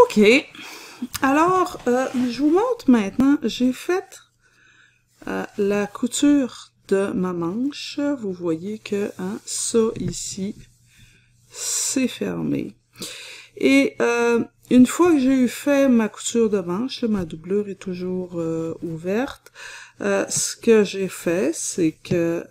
OK. Alors, je vous montre maintenant, j'ai fait la couture de ma manche. Vous voyez que ça ici, c'est fermé. Et une fois que j'ai eu fait ma couture de manche, ma doublure est toujours ouverte, ce que j'ai fait, c'est que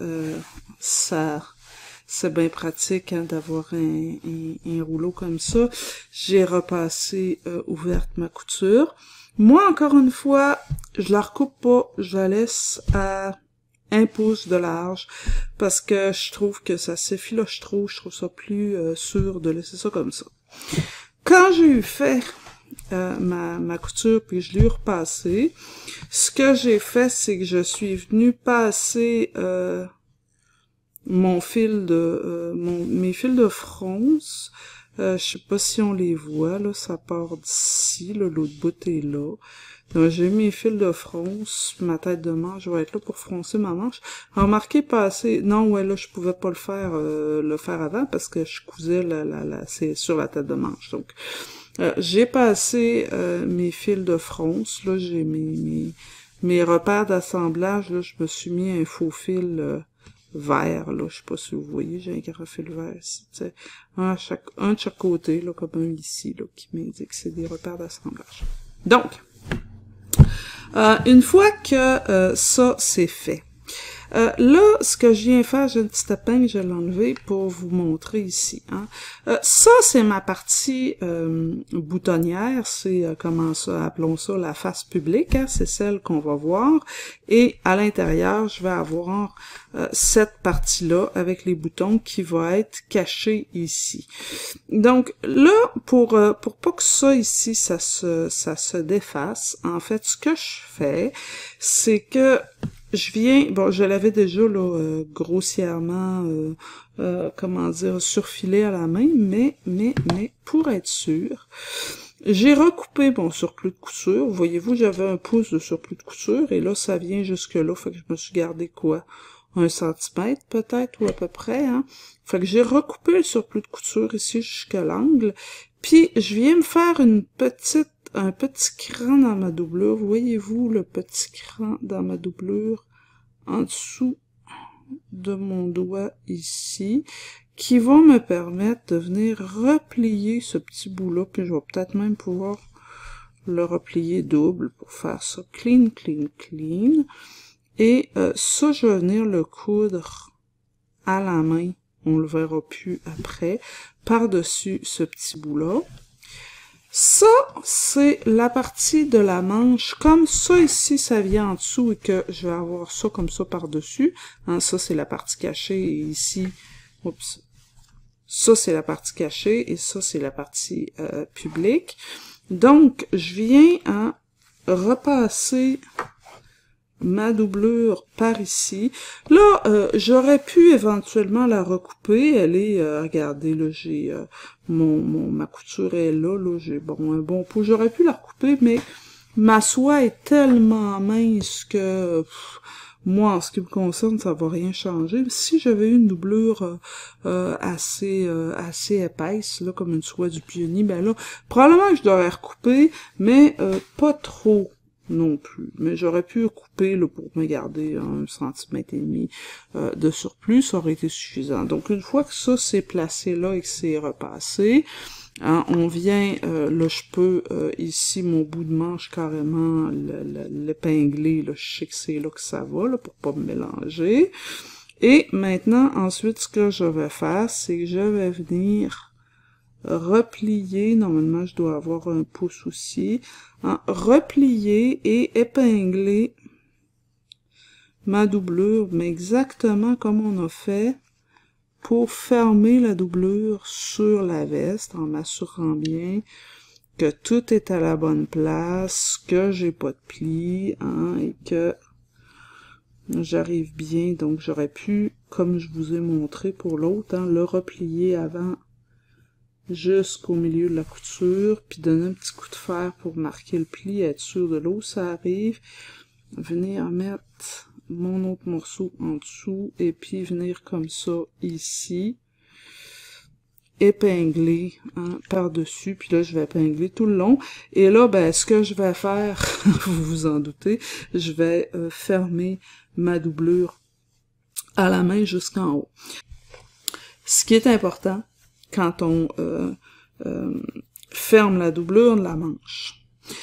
c'est bien pratique d'avoir un rouleau comme ça. J'ai repassé ouverte ma couture. Moi, encore une fois, je la recoupe pas, je la laisse à 1 pouce de large parce que je trouve que ça s'effiloche trop, je trouve ça plus sûr de laisser ça comme ça. Quand j'ai eu fait ma couture puis je l'ai repassée, ce que j'ai fait, c'est que je suis venue passer mes fils de fronce. Je sais pas si on les voit, là, ça part d'ici, là, l'autre bout est là. Donc, j'ai mis mes fils de fronce, ma tête de manche va être là pour froncer ma manche. Remarquez passer, non, ouais, là, je pouvais pas le faire avant parce que je cousais c'est sur la tête de manche. Donc, j'ai passé mes fils de fronce, là, j'ai mes repères d'assemblage, là, je me suis mis un faux fil vert, là, je sais pas si vous voyez, j'ai un graphile vert ici, t'sais, un de chaque côté, là, comme un ici, là, qui m'indique que c'est des repères d'assemblage. Donc, une fois que ça, c'est fait, là, ce que je viens faire, j'ai une petite épingle, je vais l'enlever pour vous montrer ici. Ça, c'est ma partie boutonnière, c'est, comment ça, appelons ça la face publique, c'est celle qu'on va voir. Et à l'intérieur, je vais avoir cette partie-là avec les boutons qui va être cachée ici. Donc là, pour pas que ça ici, ça se défasse, en fait, ce que je fais, c'est que je viens, bon, je l'avais déjà là grossièrement, comment dire, surfilé à la main, mais pour être sûr, j'ai recoupé mon surplus de couture. Voyez-vous, j'avais 1 pouce de surplus de couture et là, ça vient jusque là, fait que je me suis gardé quoi, 1 centimètre peut-être ou à peu près, hein. Fait que j'ai recoupé le surplus de couture ici jusqu'à l'angle, puis je viens me faire un petit cran dans ma doublure. Voyez-vous le petit cran dans ma doublure en dessous de mon doigt ici, qui va me permettre de venir replier ce petit bout-là, puis je vais peut-être même pouvoir le replier double pour faire ça clean, clean, clean. Et ça, je vais venir le coudre à la main, on le verra plus après, par-dessus ce petit bout-là. Ça, c'est la partie de la manche. Comme ça ici, ça vient en dessous et que je vais avoir ça comme ça par-dessus. Hein, ça, c'est la partie cachée et ici, oups, ça, c'est la partie cachée et ça, c'est la partie publique. Donc, je viens repasser ma doublure par ici. Là, j'aurais pu éventuellement la recouper. Elle est, regardez, là, j'ai ma couture est là, j'ai un bon pot. J'aurais pu la recouper, mais ma soie est tellement mince que moi, en ce qui me concerne, ça va rien changer. Si j'avais eu une doublure assez épaisse, là, comme une soie du pionnier, ben là, probablement que je l'aurais recoupé, mais pas trop non plus. Mais j'aurais pu couper là, pour me garder 1,5 cm de surplus, ça aurait été suffisant. Donc une fois que ça c'est placé là et que c'est repassé, hein, on vient, là je peux ici mon bout de manche carrément l'épingler, là, je sais que c'est là que ça va, là, pour pas me mélanger. Et maintenant, ensuite, ce que je vais faire, c'est que je vais venir replier, normalement je dois avoir 1 pouce aussi, hein, replier et épingler ma doublure, mais exactement comme on a fait pour fermer la doublure sur la veste, en m'assurant bien que tout est à la bonne place, que j'ai pas de plis, hein, et que j'arrive bien. Donc j'aurais pu, comme je vous ai montré pour l'autre, hein, le replier avant jusqu'au milieu de la couture, puis donner un petit coup de fer pour marquer le pli, être sûr de là où ça arrive, venir mettre mon autre morceau en dessous, et puis venir comme ça ici, épingler hein, par-dessus, puis là, je vais épingler tout le long. Et là, ben, ce que je vais faire, vous vous en doutez, je vais fermer ma doublure à la main jusqu'en haut. Ce qui est important quand on ferme la doublure de la manche,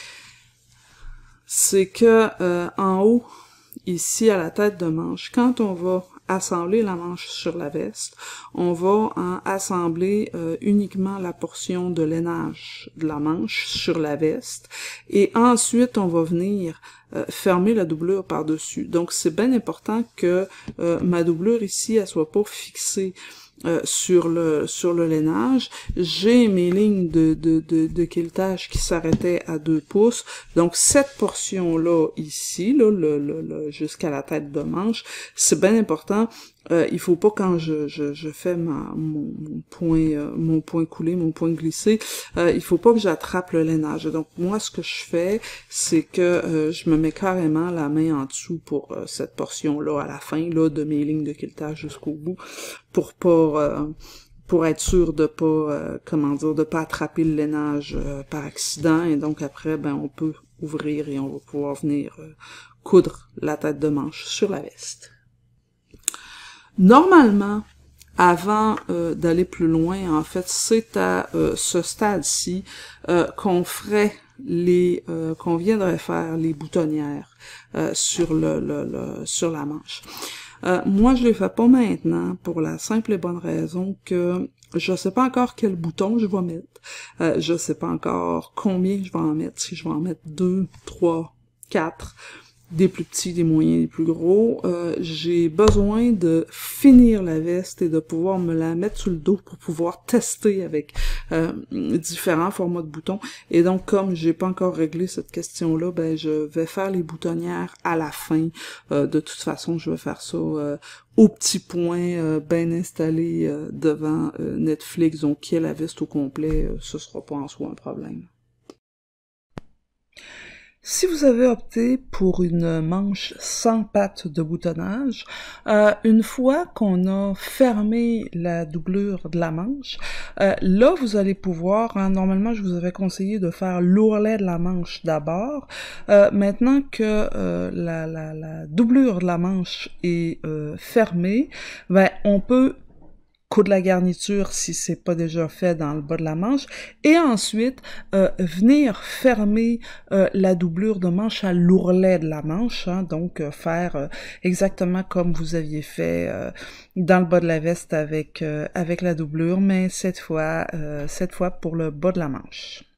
c'est que en haut, ici à la tête de manche, quand on va assembler la manche sur la veste, on va en assembler uniquement la portion de lainage de la manche sur la veste, et ensuite on va venir fermer la doublure par-dessus. Donc c'est bien important que ma doublure ici, elle soit pas fixée sur le lainage. J'ai mes lignes de quiltage qui s'arrêtaient à 2 pouces. Donc cette portion-là ici, là, jusqu'à la tête de manche, c'est bien important. Il faut pas quand je fais mon point coulé, mon point glissé, il faut pas que j'attrape le lainage. Donc moi ce que je fais, c'est que je me mets carrément la main en dessous pour cette portion-là à la fin là de mes lignes de quiltage jusqu'au bout, pour être sûr de pas de pas attraper le lainage par accident, et donc après ben on peut ouvrir et on va pouvoir venir coudre la tête de manche sur la veste. Normalement, avant d'aller plus loin, en fait, c'est à ce stade-ci qu'on ferait qu'on viendrait faire les boutonnières sur sur la manche. Moi, je les fais pas maintenant pour la simple et bonne raison que je sais pas encore quel bouton je vais mettre. Je sais pas encore combien je vais en mettre, si je vais en mettre 2, 3, 4, des plus petits, des moyens, des plus gros. J'ai besoin de finir la veste et de pouvoir me la mettre sur le dos pour pouvoir tester avec différents formats de boutons. Et donc, comme j'ai pas encore réglé cette question-là, ben je vais faire les boutonnières à la fin. De toute façon, je vais faire ça au petit point, bien installé devant Netflix, donc qui est la veste au complet, ce sera pas en soi un problème. Si vous avez opté pour une manche sans patte de boutonnage, une fois qu'on a fermé la doublure de la manche, là vous allez pouvoir, normalement je vous avais conseillé de faire l'ourlet de la manche d'abord. Maintenant que la doublure de la manche est fermée, ben on peut coudre la garniture si c'est pas déjà fait dans le bas de la manche, et ensuite venir fermer la doublure de manche à l'ourlet de la manche, hein, donc faire exactement comme vous aviez fait dans le bas de la veste avec la doublure, mais cette fois pour le bas de la manche.